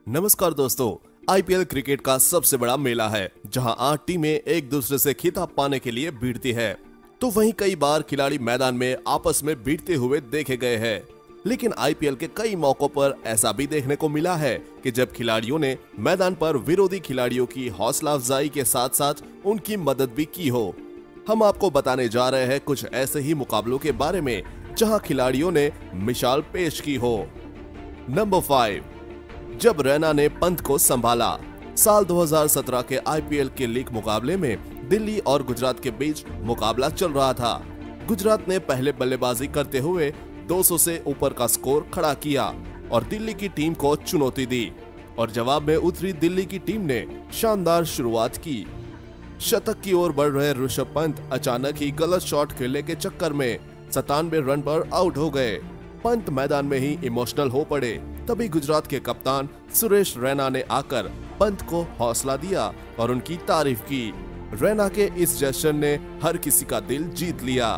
नमस्कार दोस्तों, IPL cricket का सबसे बड़ा मेला है जहां 8 टीमें एक दूसरे से खिताब पाने के लिए भिड़ती है। तो वहीं कई बार खिलाड़ी मैदान में आपस में भिड़ते हुए देखे गए हैं। लेकिन आईपीएल के कई मौकों पर ऐसा भी देखने को मिला है कि जब खिलाड़ियों ने मैदान पर विरोधी खिलाड़ियों की हौसला अफजाई के साथ साथ उनकी मदद भी की हो। हम आपको बताने जा रहे हैं कुछ ऐसे ही मुकाबलों के बारे में जहां खिलाड़ियों ने मिसाल पेश की हो। नंबर 5, जब रैना ने पंत को संभाला। साल 2017 के आईपीएल के लीग मुकाबले में दिल्ली और गुजरात के बीच मुकाबला चल रहा था। गुजरात ने पहले बल्लेबाजी करते हुए 200 से ऊपर का स्कोर खड़ा किया और दिल्ली की टीम को चुनौती दी और जवाब में उतरी दिल्ली की टीम ने शानदार शुरुआत की। शतक की ओर बढ़ रहे ऋषभ पंत अचानक ही गलत शॉट खेलने के चक्कर में 97 रन पर आउट हो गए। पंत मैदान में ही इमोशनल हो पड़े। तभी गुजरात के कप्तान सुरेश रैना ने आकर पंत को हौसला दिया और उनकी तारीफ की। रैना के इस जेस्चर ने हर किसी का दिल जीत लिया।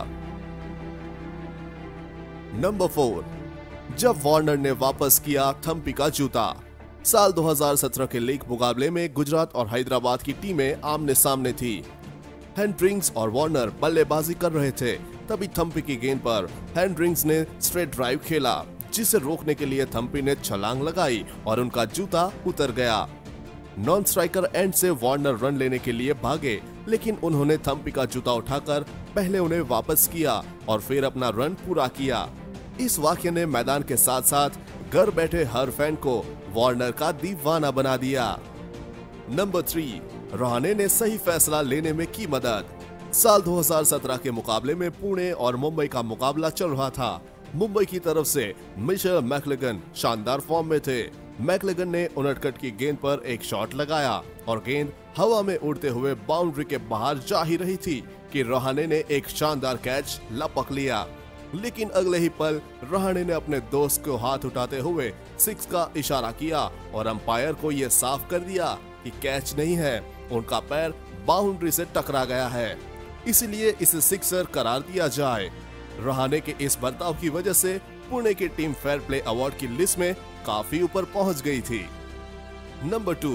नंबर 4, जब वार्नर ने वापस किया थम्पी का जूता। साल 2017 के लीग मुकाबले में गुजरात और हैदराबाद की टीमें आमने सामने थी। हेनड्रिक्स और वार्नर बल्लेबाजी कर रहे थे। तभी थम्पी की गेंद पर हेनड्रिक्स ने स्ट्रेट ड्राइव खेला, जिसे रोकने के लिए थम्पी ने छलांग लगाई और उनका जूता उतर गया। नॉन स्ट्राइकर एंड से वार्नर रन लेने के लिए भागे, लेकिन उन्होंने थम्पी का जूता उठाकर पहले उन्हें वापस किया और फिर अपना रन पूरा किया। इस वाक्य ने मैदान के साथ साथ घर बैठे हर फैन को वार्नर का दीवाना बना दिया। नंबर 3, रहाणे ने सही फैसला लेने में की मदद। साल 2017 के मुकाबले में पुणे और मुंबई का मुकाबला चल रहा था। मुंबई की तरफ से मिशेल मैकलेगन शानदार फॉर्म में थे। मैकलेगन ने उनटकट की गेंद पर एक शॉट लगाया और गेंद हवा में उड़ते हुए बाउंड्री के बाहर जा ही रही थी कि रहाणे ने एक शानदार कैच लपक लिया। लेकिन अगले ही पल रहाणे ने अपने दोस्त को हाथ उठाते हुए 6 का इशारा किया और अंपायर को यह साफ कर दिया कि कैच नहीं है, उनका पैर बाउंड्री से टकरा गया है, इसलिए इसे सिक्सर करार दिया जाए। रहाणे के इस बर्ताव की वजह से पुणे की टीम फेयर प्ले अवार्ड की लिस्ट में काफी ऊपर पहुंच गई थी। नंबर 2,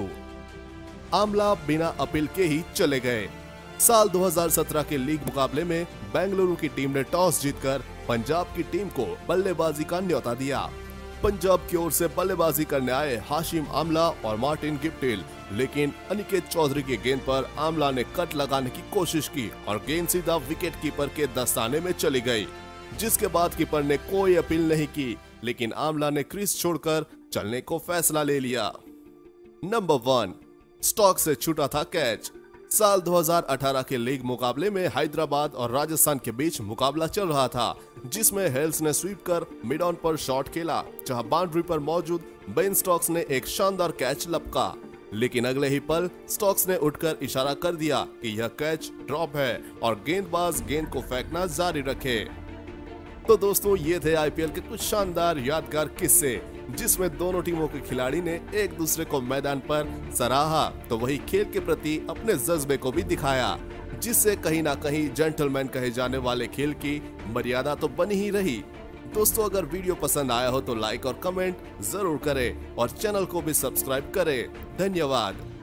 आमला बिना अपील के ही चले गए। साल 2017 के लीग मुकाबले में बेंगलुरु की टीम ने टॉस जीतकर पंजाब की टीम को बल्लेबाजी का न्योता दिया। पंजाब की ओर से बल्लेबाजी करने आए हाशिम आमला और मार्टिन गिप्टिल, लेकिन अनिकेत चौधरी की गेंद पर आमला ने कट लगाने की कोशिश की और गेंद सीधा विकेट कीपर के दस्ताने में चली गई, जिसके बाद कीपर ने कोई अपील नहीं की, लेकिन आमला ने क्रीज छोड़कर चलने को फैसला ले लिया। नंबर 1, स्टॉक से छूटा था कैच। साल 2018 के लीग मुकाबले में हैदराबाद और राजस्थान के बीच मुकाबला चल रहा था, जिसमें हेल्स ने स्वीप कर मिड ऑन पर शॉट खेला, जहां बाउंड्री पर मौजूद बेन स्टोक्स ने एक शानदार कैच लपका। लेकिन अगले ही पल स्टोक्स ने उठकर इशारा कर दिया कि यह कैच ड्रॉप है और गेंदबाज गेंद को फेंकना जारी रखे। तो दोस्तों, ये थे आईपीएल के कुछ शानदार यादगार किस्से, जिसमें दोनों टीमों के खिलाड़ी ने एक दूसरे को मैदान पर सराहा, तो वही खेल के प्रति अपने जज्बे को भी दिखाया, जिससे कहीं ना कहीं जेंटलमैन कहे जाने वाले खेल की मर्यादा तो बनी ही रही। दोस्तों, अगर वीडियो पसंद आया हो तो लाइक और कमेंट जरूर करें और चैनल को भी सब्सक्राइब करें। धन्यवाद।